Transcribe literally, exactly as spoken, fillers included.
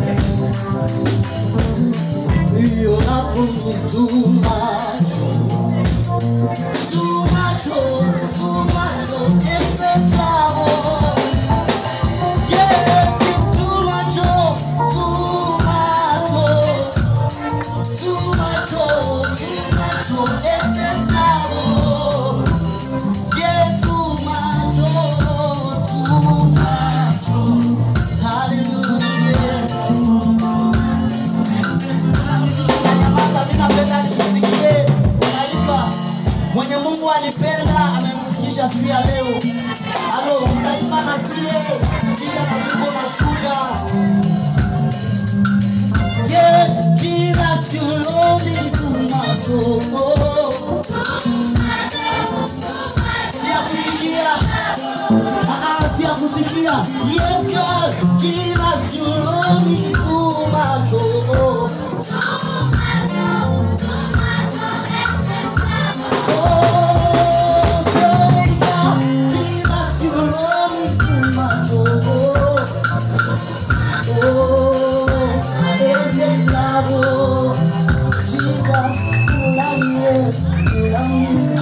Your love for me is too much. Too much, oh, too much, oh, it's a flower. Yes, it's too much, oh, too much, oh, too much, oh, too much, oh, it's a flower. Yeah, too much, oh, too much, oh, hallelujah. Mwenye Mungu alipenda amemfikisha siku ya leo. Alo utaimba na sie kisha na tuko na shuka. Yeah, Jesus you love me too much. Oh, siya kusikia. Ah, siya kusikia. Yes God, Jesus you love me too much. Oh, Jesus, you love me, you love me.